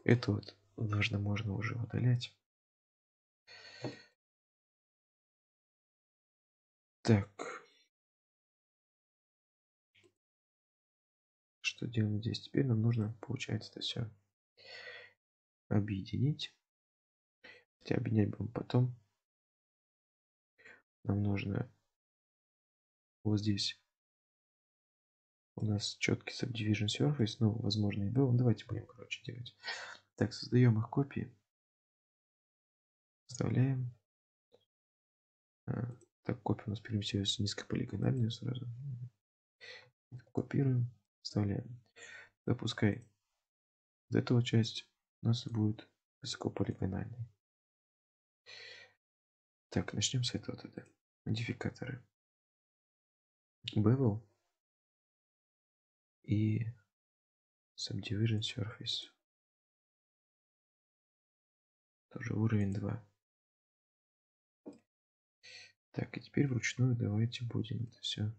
Это вот можно уже удалять. Так. Что делаем здесь? Теперь нам нужно, получается, это все объединить. Хотя объединять будем потом. Нам нужно вот здесь у нас четкий subdivision surface, ну, возможно, и был. Давайте будем, короче, делать. Так, создаем их копии. Вставляем. Так, копия у нас переместилась низкополигональную сразу. Копируем, вставляем. Запускай. Вот эта вот часть у нас будет высокополигональной. Так, начнем с этого тогда. Модификаторы. Bevel и Subdivision Surface. Тоже уровень 2. Так, и теперь вручную давайте будем это все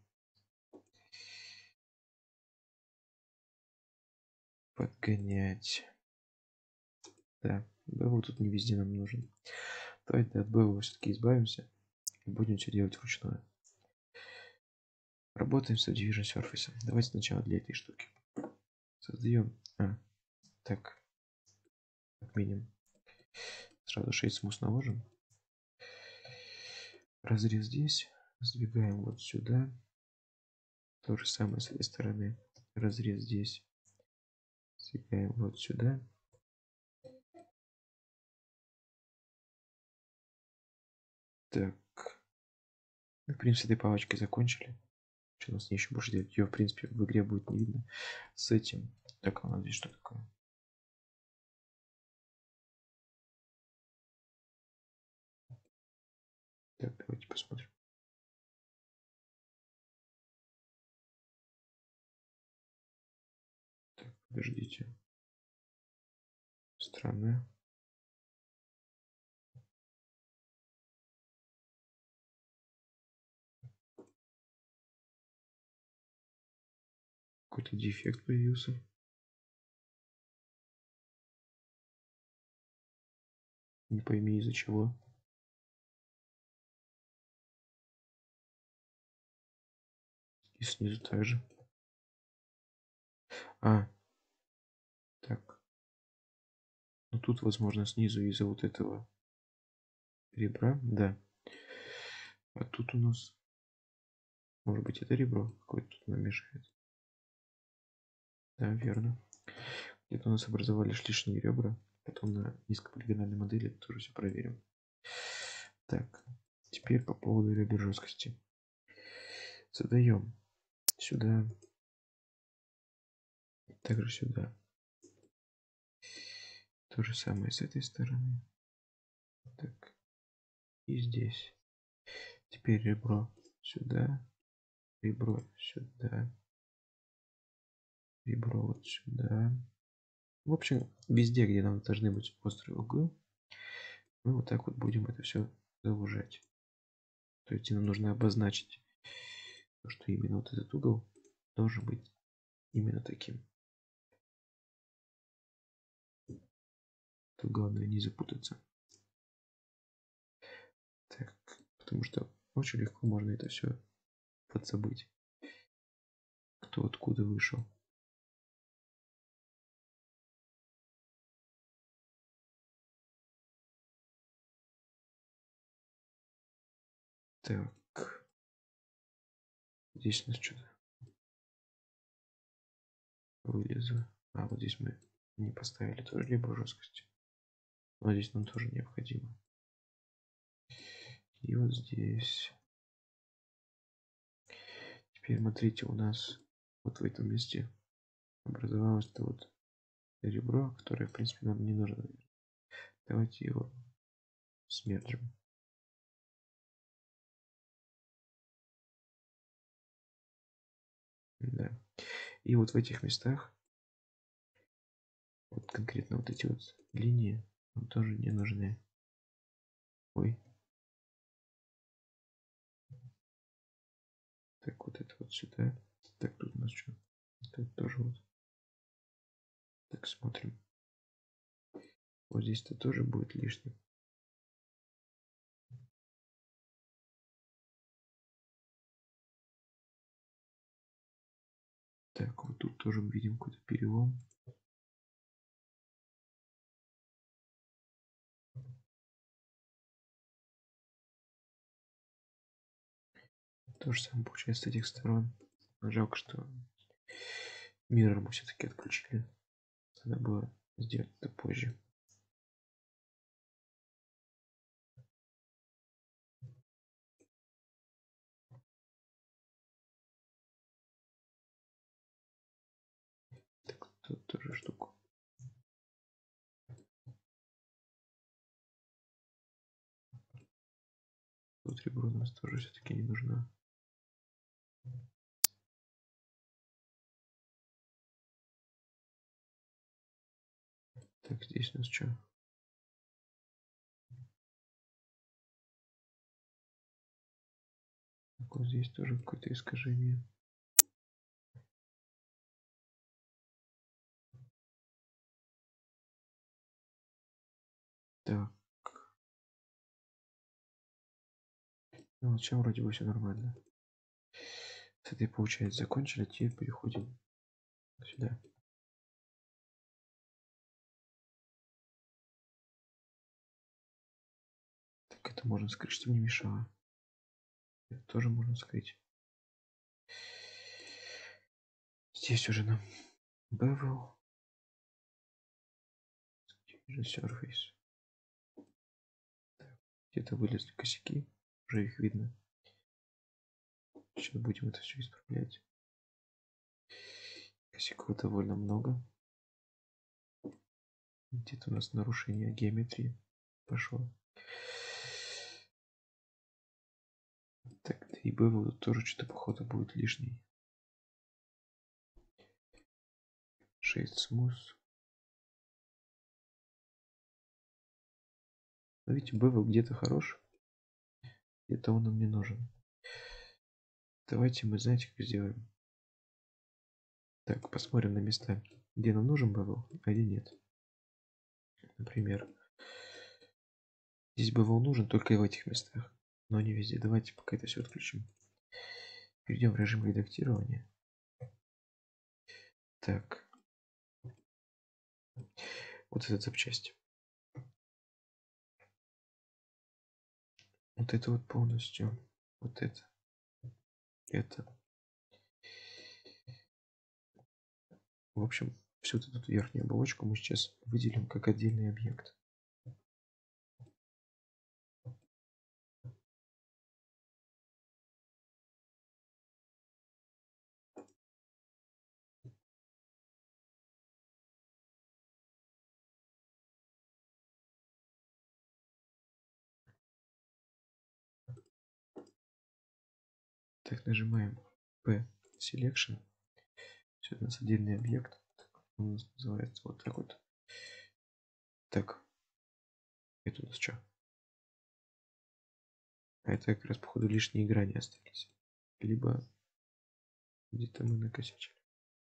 подгонять. Да, Bevel тут не везде нам нужен. Давайте от Bevel все-таки избавимся и будем все делать вручную. Работаем с Subdivision Surface. Давайте сначала для этой штуки создаем. Так, отменим. Сразу Shade Smooth наложим. Разрез здесь. Сдвигаем вот сюда. То же самое с этой стороны. Разрез здесь. Сдвигаем вот сюда. Так. Мы, в принципе, с этой палочкой закончили. Что у нас не еще больше делать? Ее, в принципе, в игре будет не видно. С этим. Так, у нас здесь что такое? Так, давайте посмотрим. Так, подождите. Странно. Какой-то дефект появился. Не пойми из-за чего. И снизу также. Так. Ну тут, возможно, снизу из-за вот этого ребра. Да. А тут у нас... Может быть, это ребро какое-то тут нам мешает. Да, верно. Где-то у нас образовались лишние ребра. Потом на низкополигональной модели тоже все проверим. Так, теперь по поводу ребер жесткости. Задаем сюда. Также сюда. То же самое с этой стороны. Так. И здесь. Теперь ребро сюда. Ребро сюда. Ребро вот сюда. В общем, везде, где нам должны быть острые углы, мы вот так вот будем это все заужать. То есть нам нужно обозначить, что именно вот этот угол должен быть именно таким. Тут главное не запутаться. Так, потому что очень легко можно это все подзабыть. Кто откуда вышел. Так. Здесь у нас что-то вылезло. Вот здесь мы не поставили тоже либо жесткость. Но здесь нам тоже необходимо. И вот здесь. Теперь смотрите, у нас вот в этом месте образовалось это вот ребро, которое, в принципе, нам не нужно. Давайте его смержим. Да. И вот в этих местах, вот конкретно вот эти вот линии нам тоже не нужны. Ой. Так, вот это вот сюда. Так, тут у нас что? Тут тоже вот. Так, смотрим. Вот здесь-то тоже будет лишним. Так, вот тут тоже мы видим какой-то перелом. То же самое получается с этих сторон. Жалко, что миррор мы все-таки отключили. Надо было сделать это позже. Так, тут тоже штуку. Тут ребро у нас тоже все-таки не нужна. Так, здесь у нас что? Так, вот здесь тоже какое-то искажение. Так. Ну, вот сейчас вроде бы все нормально. С этой, получается, закончили. Теперь переходим сюда. Так, это можно скрыть, чтобы не мешало. Это тоже можно скрыть. Здесь уже нам bevel. Surface. Где-то вылезли косяки. Уже их видно. Сейчас будем это все исправлять. Косяков довольно много. Где-то у нас нарушение геометрии пошло. Так, да и bevel тоже что-то походу будет лишний. Shade smooth. Но видите, bevel где-то хорош. Где-то он нам не нужен. Давайте мы, знаете, как сделаем. Так, посмотрим на места, где нам нужен bevel, а где нет. Например, здесь bevel нужен только и в этих местах, но не везде. Давайте пока это все отключим. Перейдем в режим редактирования. Так. Вот эта запчасть. Вот это вот полностью. Вот это. Это. В общем, всю эту верхнюю оболочку мы сейчас выделим как отдельный объект. Так, нажимаем P Selection. Все, у нас отдельный объект. Он у нас называется вот так вот. Так. Это у нас что? А это как раз, походу, лишние грани остались. Либо где-то мы накосячили.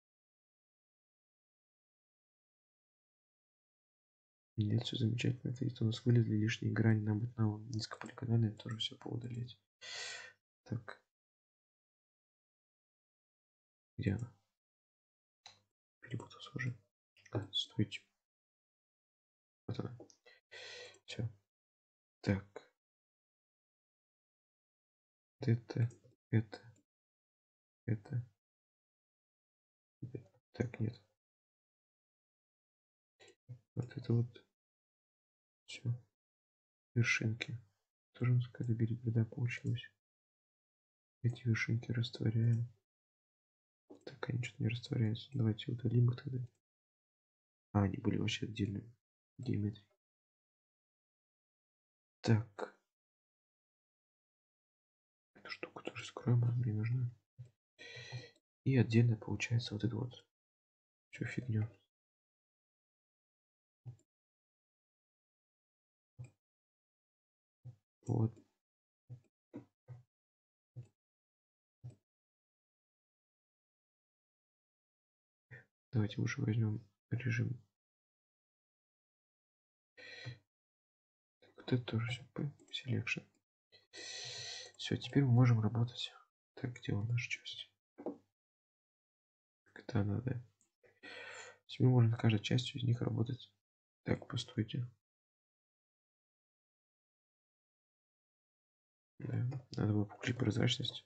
Нет, все замечательно. Это у нас вылезли лишние грани. Нам будет на низкополигональное тоже все поудалять. Так. Где она? Перепутался уже. Стойте. Вот она. Все. Так. Это. Это. Так, нет. Вот это вот. Все. Вершинки. Тоже у нас какая-то белиберда получилась. Эти вершинки растворяем. Так, они что-то не растворяются. Давайте удалим их тогда. А, они были вообще отдельными. Геометрии. Так. Эту штуку тоже скроем, она мне нужна. И отдельно получается вот это вот. Что фигню. Вот. Давайте лучше возьмем режим Вот это тоже все. Selection. Все, теперь мы можем работать. Так, где у нас часть? Это надо. Теперь можно каждой частью из них работать. Так, постойте. Да, надо было включить прозрачность.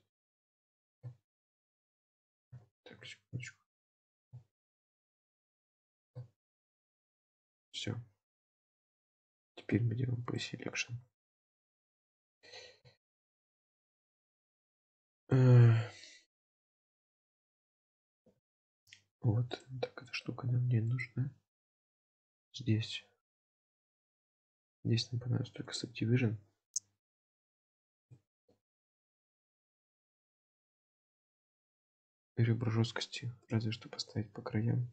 Так, секундочку. Все. Теперь мы делаем pre-selection. Вот, так эта штука нам не нужна. Здесь нам понадобится только Subdivision. Ребро жесткости, разве что поставить по краям.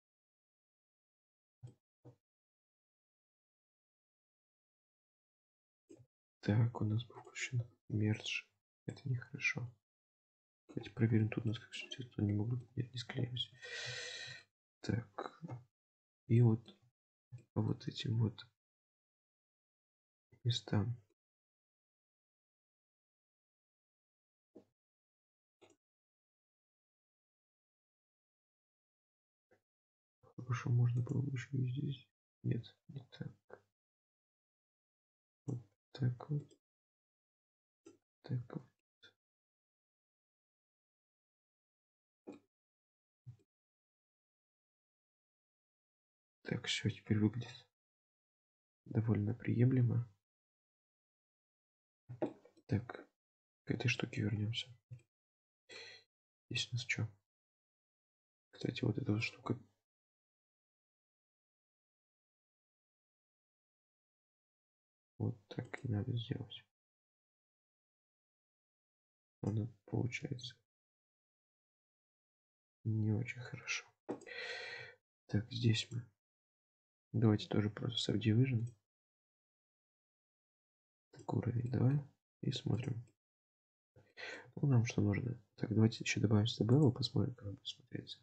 Так, у нас был включен мердж. Это нехорошо. Давайте проверим, тут у нас как все идет. Не могу, нет, не склеюсь. Так, и вот по вот этим вот местам. Хорошо, можно было бы еще и здесь. Нет, не так. Вот так вот. Так вот. Так, все, теперь выглядит довольно приемлемо. Так, к этой штуке вернемся. Здесь у нас что? Кстати, вот эта вот штука. Вот так и надо сделать. Она получается не очень хорошо. Так, здесь мы. Давайте тоже просто Subdivision. Так, уровень 2. И смотрим. Ну, нам что нужно. Так, давайте еще добавим Stable, посмотрим, как он будет смотреться.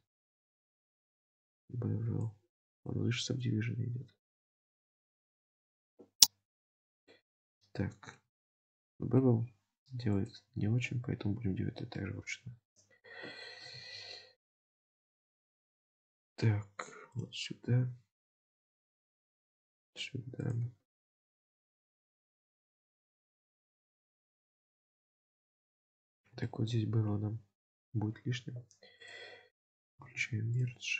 Bevel. Он выше Subdivision идет. Так. Bevel делает не очень, поэтому будем делать это также вручную. Так, вот сюда. Сюда. Так, вот здесь было нам будет лишним. Включаем мердж.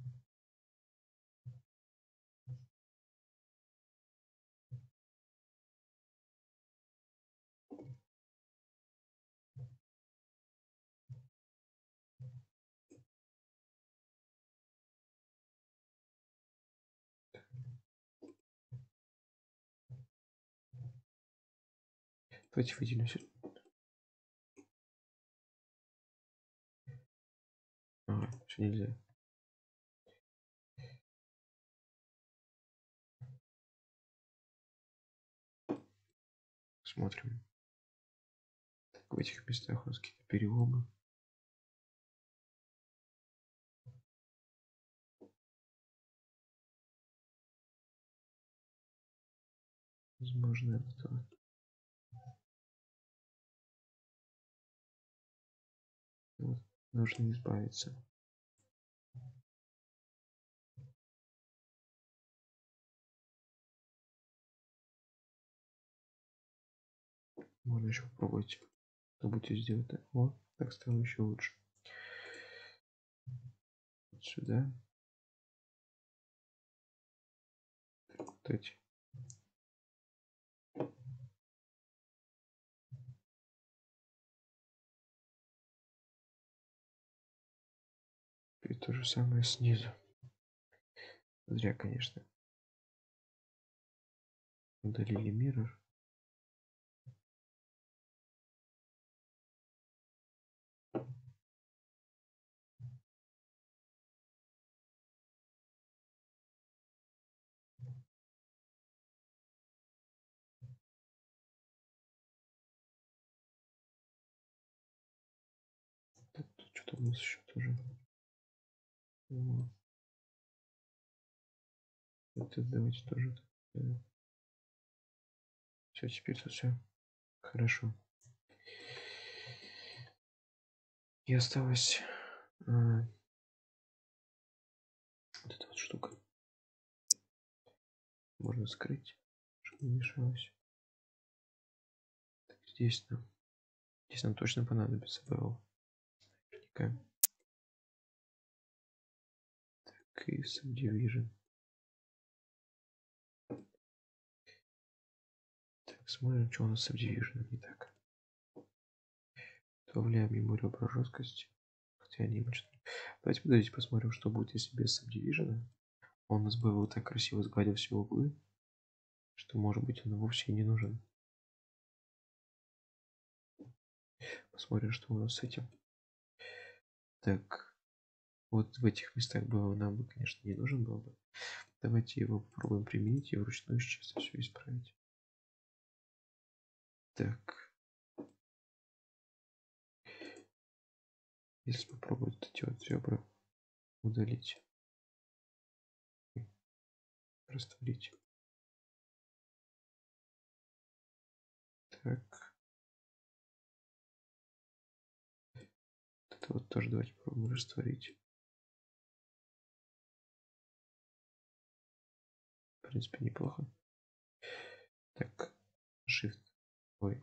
Давайте выделим все. Ага, все нельзя. Смотрим. Так, в этих местах у нас какие-то переломы. Возможно, это вот, нужно избавиться. Можно еще попробовать. Попробуйте сделать так. О, так стало еще лучше. Вот сюда. Так, вот эти. И то же самое снизу. Зря, конечно. Удалили mirror. Так, тут что-то у нас еще тоже. Вот. Это давайте тоже. Все, теперь тут все хорошо. И осталось вот эта вот штука. Можно скрыть, чтобы не мешалось. Так, здесь нам точно понадобится BL. Наверняка. Так, и Subdivision. Так, смотрим, что у нас с Subdivision не так. Добавляем ему ребра жесткости. Хотя не очень. Давайте, подождите, посмотрим, что будет, если без Subdivision. Он у нас бы вот так красиво сгладил все углы, что, может быть, он вовсе и не нужен. Посмотрим, что у нас с этим. Так, вот в этих местах было нам бы, конечно, не нужен был бы. Давайте его попробуем применить и вручную сейчас все исправить. Так. Если попробовать эти вот ребра удалить, растворить. Так. Это вот тоже давайте попробуем растворить. В принципе, неплохо. Так. Shift. Ой.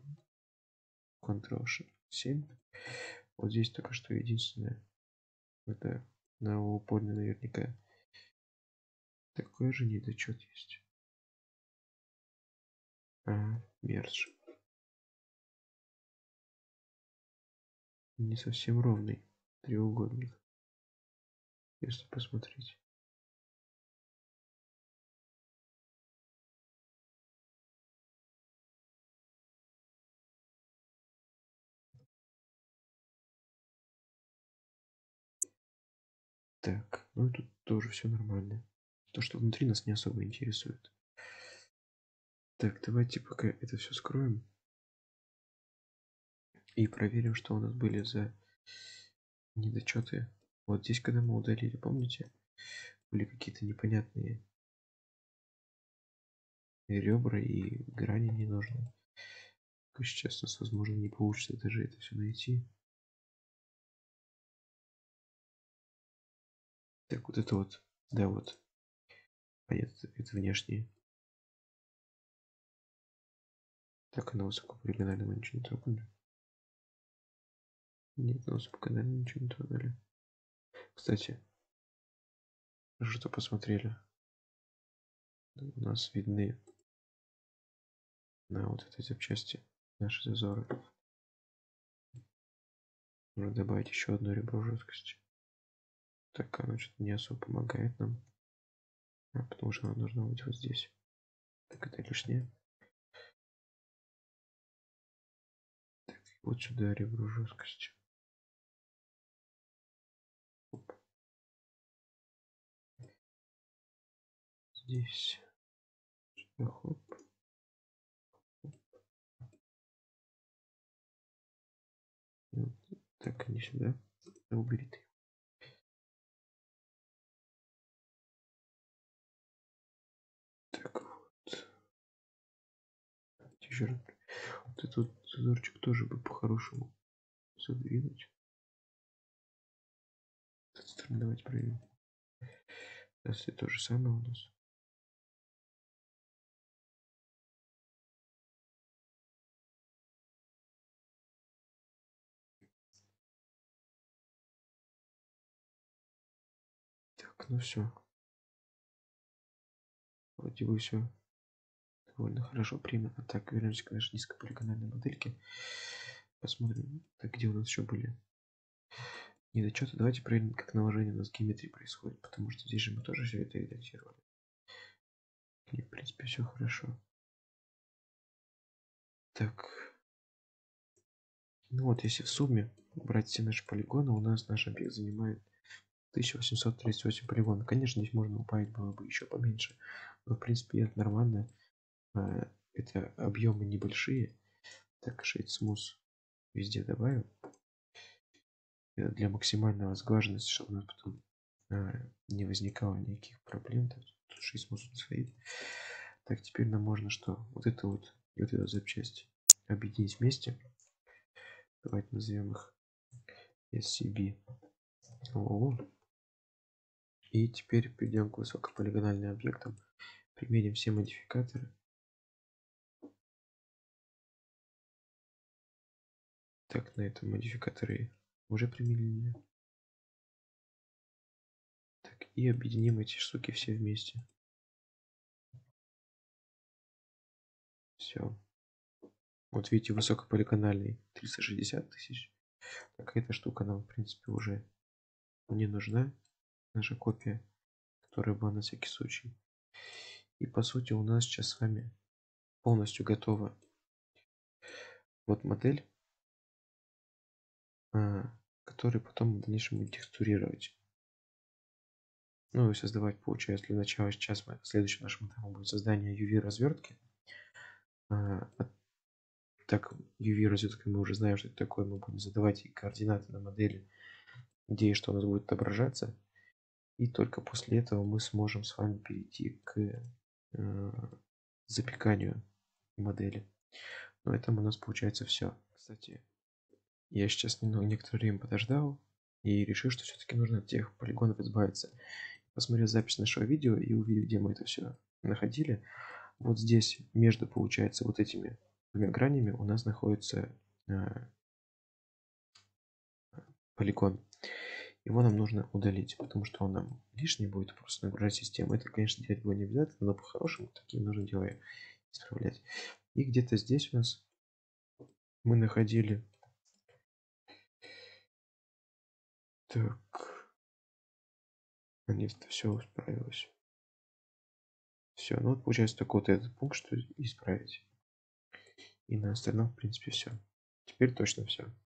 Ctrl-7. Вот здесь только что единственное. Это на упорно наверняка. Такой же недочет есть. Мердж. Не совсем ровный треугольник. Если посмотреть. Так, ну и тут тоже все нормально. То, что внутри нас не особо интересует. Так, давайте пока это все скроем. И проверим, что у нас были за недочеты. Вот здесь, когда мы удалили, помните, были какие-то непонятные ребра и грани ненужные. Сейчас у нас, возможно, не получится даже это все найти. Так, вот это вот, да, вот. А нет, это внешние. Так, на высокопарагонально мы ничего не трогали. Нет, на высокопарагонально ничего не трогали. Кстати, что посмотрели. У нас видны на вот этой запчасти наши зазоры. Нужно добавить еще одно ребро жесткости. Так, оно что-то не особо помогает нам. Потому что она должна быть вот здесь. Так, это лишнее. Так, вот сюда ребро жесткости. Оп. Здесь. Сюда, хоп. Вот. Так, не сюда. Да, убери ты. Так, вот. Еще раз. Вот этот вот зазорчик тоже бы по-хорошему задвинуть. С этой стороны давайте проверим. Если то же самое у нас. Так, ну все. Вроде бы все довольно хорошо примерно. Так, вернемся к нашей низкополигональной модельке. Посмотрим, так, где у нас еще были недочеты. Давайте проверим, как наложение у нас геометрии происходит, потому что здесь же мы тоже все это редактировали. И, в принципе, все хорошо. Так. Ну вот, если в сумме брать все наши полигоны, у нас наш объект занимает 1838 полигонов. Конечно, здесь можно убавить было бы еще поменьше, но, в принципе, это нормально. Это объемы небольшие. Так, Shade Smooth везде добавим. Для максимального сглаженности, чтобы у нас потом не возникало никаких проблем. Тут Shade Smooth стоит. Так, теперь нам можно что? Вот это вот и вот эту запчасть объединить вместе. Давайте назовем их SCB. И теперь перейдем к высокополигональным объектам. Применим все модификаторы. Так, на этом модификаторы уже применили. Так, и объединим эти штуки все вместе. Все. Вот видите, высокополигональный 360 тысяч. Так, эта штука нам, в принципе, уже не нужна. Наша копия, которая была на всякий случай. И по сути у нас сейчас с вами полностью готова вот модель, которую потом в дальнейшем будем текстурировать. Ну и создавать, получается, для начала сейчас следующим нашим этапом будет создание UV развертки. Так, UV развертка мы уже знаем, что это такое. Мы будем задавать и координаты на модели, где и что у нас будет отображаться. И только после этого мы сможем с вами перейти к запеканию модели. Но это у нас получается все. Кстати, я сейчас некоторое время подождал и решил, что все-таки нужно от тех полигонов избавиться. Посмотрел запись нашего видео и увидел, где мы это все находили. Вот здесь между, получается, вот этими двумя гранями у нас находится полигон. Его нам нужно удалить, потому что он нам лишний будет просто нагружать систему. Это, конечно, делать было не обязательно, но по-хорошему такие нужно дела исправлять. И где-то здесь у нас мы находили... Так... Нет, все исправилось. Все, ну вот получается только вот этот пункт, что исправить. И на остальном, в принципе, все. Теперь точно все.